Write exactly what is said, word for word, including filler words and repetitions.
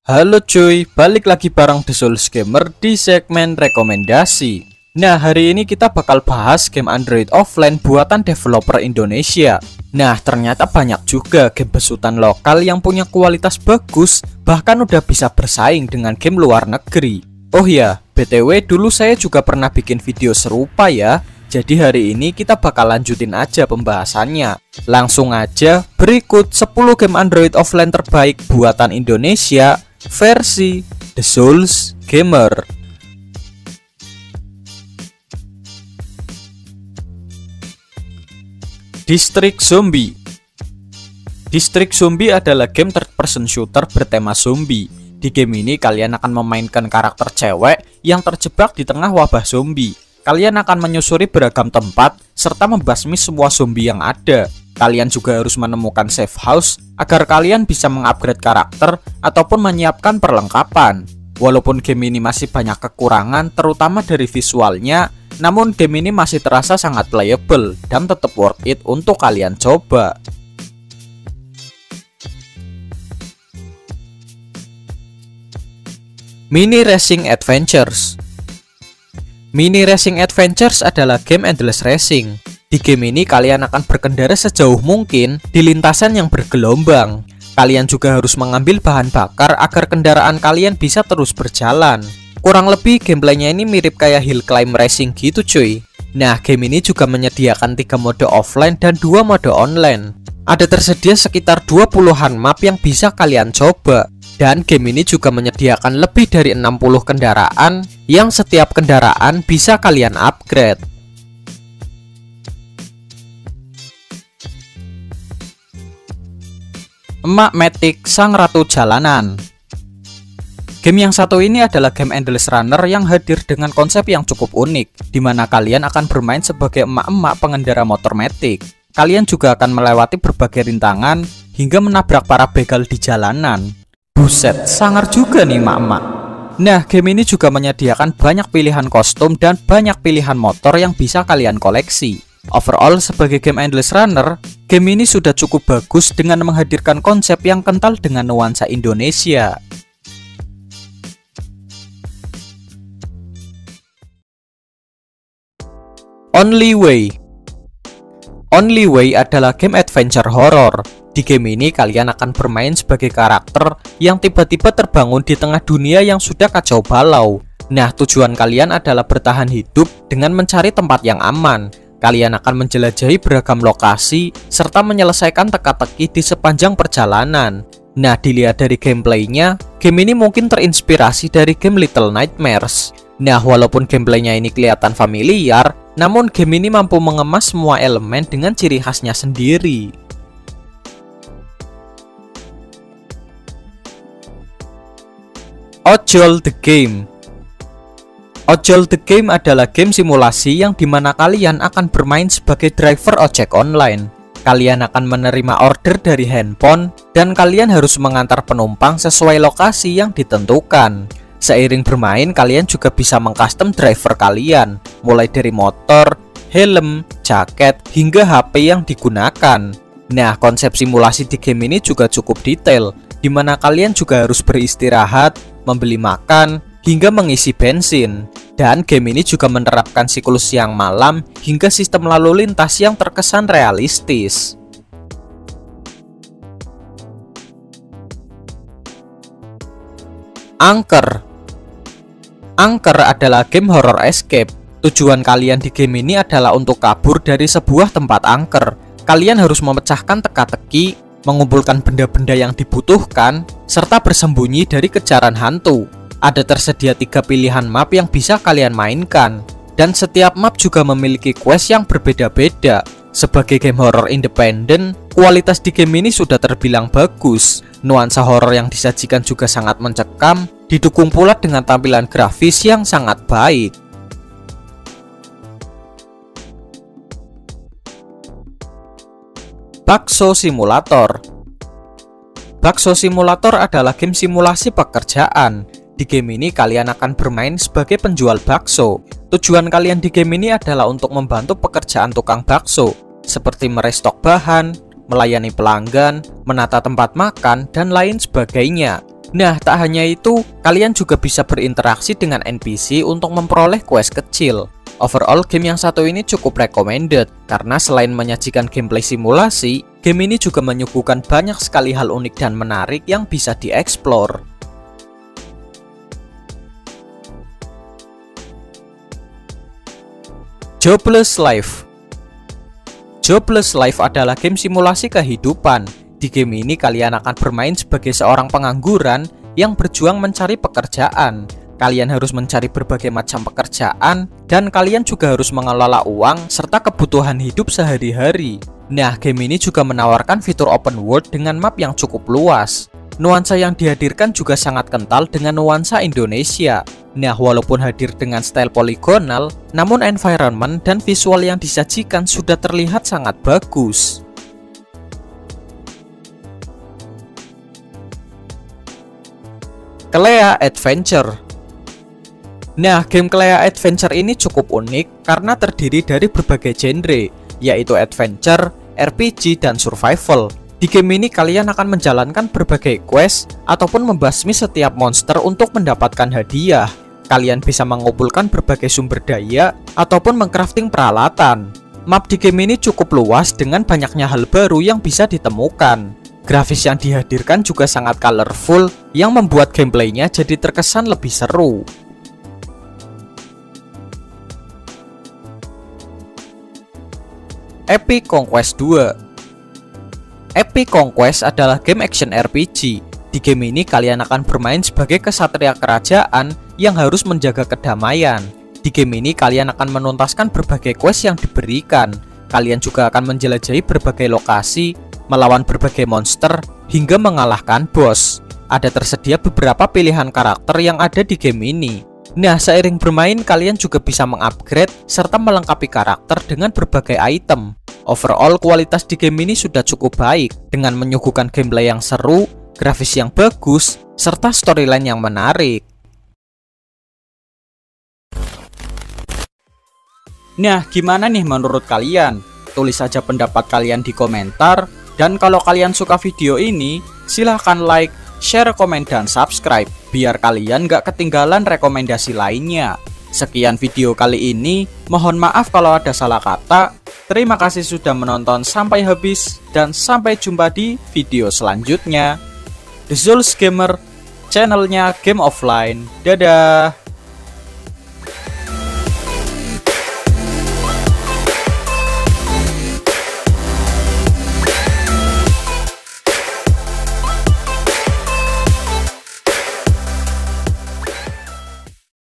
Halo cuy, balik lagi bareng The Souls Gamer di segmen rekomendasi. Nah, hari ini kita bakal bahas game Android offline buatan developer Indonesia. Nah, ternyata banyak juga game besutan lokal yang punya kualitas bagus, bahkan udah bisa bersaing dengan game luar negeri. Oh ya, B T W dulu saya juga pernah bikin video serupa ya. Jadi hari ini kita bakal lanjutin aja pembahasannya. Langsung aja, berikut sepuluh game Android offline terbaik buatan Indonesia versi The Souls Gamer. District Zombie. District Zombie adalah game third person shooter bertema zombie. Di game ini kalian akan memainkan karakter cewek yang terjebak di tengah wabah zombie. Kalian akan menyusuri beragam tempat serta membasmi semua zombie yang ada. Kalian juga harus menemukan safe house agar kalian bisa mengupgrade karakter ataupun menyiapkan perlengkapan. Walaupun game ini masih banyak kekurangan terutama dari visualnya, namun game ini masih terasa sangat playable dan tetap worth it untuk kalian coba. Mini Racing Adventures. Mini Racing Adventures adalah game endless racing. Di game ini kalian akan berkendara sejauh mungkin di lintasan yang bergelombang. Kalian juga harus mengambil bahan bakar agar kendaraan kalian bisa terus berjalan. Kurang lebih gameplaynya ini mirip kayak hill climb racing gitu cuy. Nah, game ini juga menyediakan tiga mode offline dan dua mode online. Ada tersedia sekitar dua puluhan map yang bisa kalian coba. Dan game ini juga menyediakan lebih dari enam puluh kendaraan yang setiap kendaraan bisa kalian upgrade. Emak Matic Sang Ratu Jalanan. Game yang satu ini adalah game endless runner yang hadir dengan konsep yang cukup unik, di mana kalian akan bermain sebagai emak-emak pengendara motor matic. Kalian juga akan melewati berbagai rintangan hingga menabrak para begal di jalanan. Buset, sangar juga nih emak-emak. Nah, game ini juga menyediakan banyak pilihan kostum dan banyak pilihan motor yang bisa kalian koleksi. Overall, sebagai game endless runner, game ini sudah cukup bagus dengan menghadirkan konsep yang kental dengan nuansa Indonesia. Only Way. Only Way adalah game adventure horror. Di game ini kalian akan bermain sebagai karakter yang tiba-tiba terbangun di tengah dunia yang sudah kacau balau. Nah, tujuan kalian adalah bertahan hidup dengan mencari tempat yang aman. Kalian akan menjelajahi beragam lokasi serta menyelesaikan teka-teki di sepanjang perjalanan. Nah, dilihat dari gameplaynya, game ini mungkin terinspirasi dari game Little Nightmares. Nah, walaupun gameplaynya ini kelihatan familiar, namun game ini mampu mengemas semua elemen dengan ciri khasnya sendiri. Ojol The Game. Ojol The Game adalah game simulasi yang dimana kalian akan bermain sebagai driver ojek online. Kalian akan menerima order dari handphone dan kalian harus mengantar penumpang sesuai lokasi yang ditentukan. Seiring bermain, kalian juga bisa mengcustom driver kalian, mulai dari motor, helm, jaket, hingga H P yang digunakan. Nah, konsep simulasi di game ini juga cukup detail, dimana kalian juga harus beristirahat, membeli makan, hingga mengisi bensin. Dan game ini juga menerapkan siklus siang malam hingga sistem lalu lintas yang terkesan realistis. Anchor. Anchor adalah game horror escape. Tujuan kalian di game ini adalah untuk kabur dari sebuah tempat angker. Kalian harus memecahkan teka-teki, mengumpulkan benda-benda yang dibutuhkan, serta bersembunyi dari kejaran hantu. Ada tersedia tiga pilihan map yang bisa kalian mainkan, dan setiap map juga memiliki quest yang berbeda-beda. Sebagai game horror independen, kualitas di game ini sudah terbilang bagus. Nuansa horor yang disajikan juga sangat mencekam, didukung pula dengan tampilan grafis yang sangat baik. Bakso Simulator. Bakso Simulator adalah game simulasi pekerjaan. Di game ini kalian akan bermain sebagai penjual bakso. Tujuan kalian di game ini adalah untuk membantu pekerjaan tukang bakso, seperti merestok bahan, melayani pelanggan, menata tempat makan, dan lain sebagainya. Nah, tak hanya itu, kalian juga bisa berinteraksi dengan N P C untuk memperoleh quest kecil. Overall, game yang satu ini cukup recommended, karena selain menyajikan gameplay simulasi, game ini juga menyuguhkan banyak sekali hal unik dan menarik yang bisa dieksplor. Jobless Life. Jobless Life adalah game simulasi kehidupan. Di game ini kalian akan bermain sebagai seorang pengangguran yang berjuang mencari pekerjaan. Kalian harus mencari berbagai macam pekerjaan dan kalian juga harus mengelola uang serta kebutuhan hidup sehari-hari. Nah, game ini juga menawarkan fitur open world dengan map yang cukup luas. Nuansa yang dihadirkan juga sangat kental dengan nuansa Indonesia. Nah, walaupun hadir dengan style poligonal, namun environment dan visual yang disajikan sudah terlihat sangat bagus. Klea Adventure. Nah, game Klea Adventure ini cukup unik karena terdiri dari berbagai genre, yaitu adventure, R P G, dan survival. Di game ini kalian akan menjalankan berbagai quest ataupun membasmi setiap monster untuk mendapatkan hadiah. Kalian bisa mengumpulkan berbagai sumber daya ataupun mengcrafting peralatan. Map di game ini cukup luas dengan banyaknya hal baru yang bisa ditemukan. Grafis yang dihadirkan juga sangat colorful yang membuat gameplaynya jadi terkesan lebih seru. Epic Conquest dua. Epic Conquest adalah game action R P G. Di game ini kalian akan bermain sebagai kesatria kerajaan yang harus menjaga kedamaian. Di game ini kalian akan menuntaskan berbagai quest yang diberikan. Kalian juga akan menjelajahi berbagai lokasi, melawan berbagai monster, hingga mengalahkan bos. Ada tersedia beberapa pilihan karakter yang ada di game ini. Nah, seiring bermain kalian juga bisa mengupgrade serta melengkapi karakter dengan berbagai item. Overall, kualitas di game ini sudah cukup baik dengan menyuguhkan gameplay yang seru, grafis yang bagus, serta storyline yang menarik. Nah, gimana nih menurut kalian? Tulis saja pendapat kalian di komentar. Dan kalau kalian suka video ini, silahkan like, share, komen, dan subscribe biar kalian gak ketinggalan rekomendasi lainnya. Sekian video kali ini, mohon maaf kalau ada salah kata. Terima kasih sudah menonton sampai habis dan sampai jumpa di video selanjutnya. The Zulz Gamer, channelnya Game Offline. Dadah!